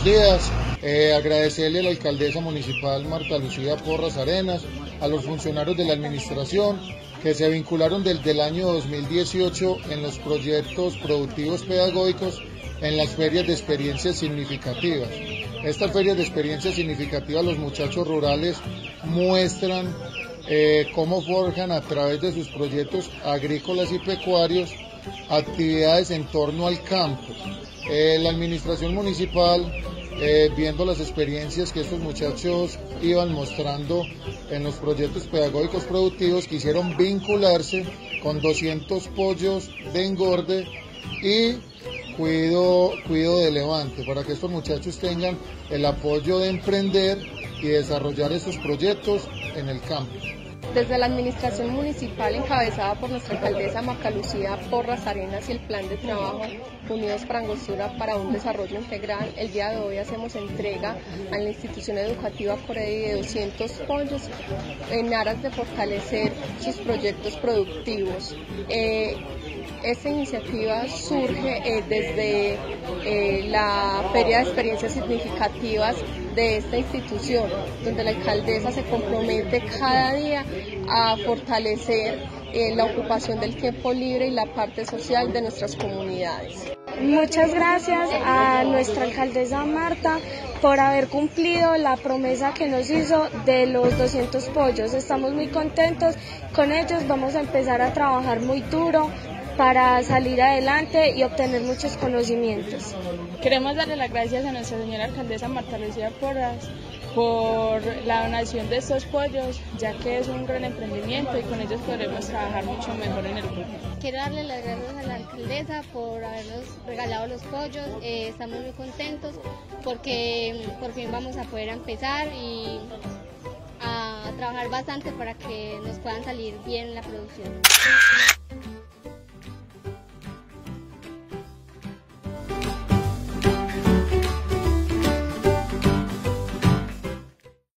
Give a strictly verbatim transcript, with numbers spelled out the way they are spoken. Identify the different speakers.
Speaker 1: días. Eh, agradecerle a la alcaldesa municipal Marta Lucía Porras Arenas, a los funcionarios de la administración que se vincularon desde el año dos mil dieciocho en los proyectos productivos pedagógicos en las ferias de experiencias significativas. Estas ferias de experiencias significativas, los muchachos rurales muestran eh, cómo forjan a través de sus proyectos agrícolas y pecuarios actividades en torno al campo. Eh, la administración municipal, eh, viendo las experiencias que estos muchachos iban mostrando en los proyectos pedagógicos productivos, quisieron vincularse con doscientos pollos de engorde y cuido, cuido de levante, para que estos muchachos tengan el apoyo de emprender y desarrollar estos proyectos en el campo.
Speaker 2: Desde la administración municipal encabezada por nuestra alcaldesa Marta Lucía Porras Arenas y el plan de trabajo Unidos para Angostura para un desarrollo integral, el día de hoy hacemos entrega a la institución educativa Coredi de doscientos pollos en aras de fortalecer sus proyectos productivos. Eh, Esta iniciativa surge eh, desde eh, la Feria de Experiencias Significativas de esta institución, donde la alcaldesa se compromete cada día a fortalecer eh, la ocupación del tiempo libre y la parte social de nuestras comunidades.
Speaker 3: Muchas gracias a nuestra alcaldesa Marta por haber cumplido la promesa que nos hizo de los doscientos pollos. Estamos muy contentos con ellos, vamos a empezar a trabajar muy duro para salir adelante y obtener muchos conocimientos.
Speaker 4: Queremos darle las gracias a nuestra señora alcaldesa Marta Lucía Porras por la donación de estos pollos, ya que es un gran emprendimiento y con ellos podremos trabajar mucho mejor en el grupo.
Speaker 5: Quiero darle las gracias a la alcaldesa por habernos regalado los pollos, eh, estamos muy contentos porque por fin vamos a poder empezar y a trabajar bastante para que nos puedan salir bien la producción.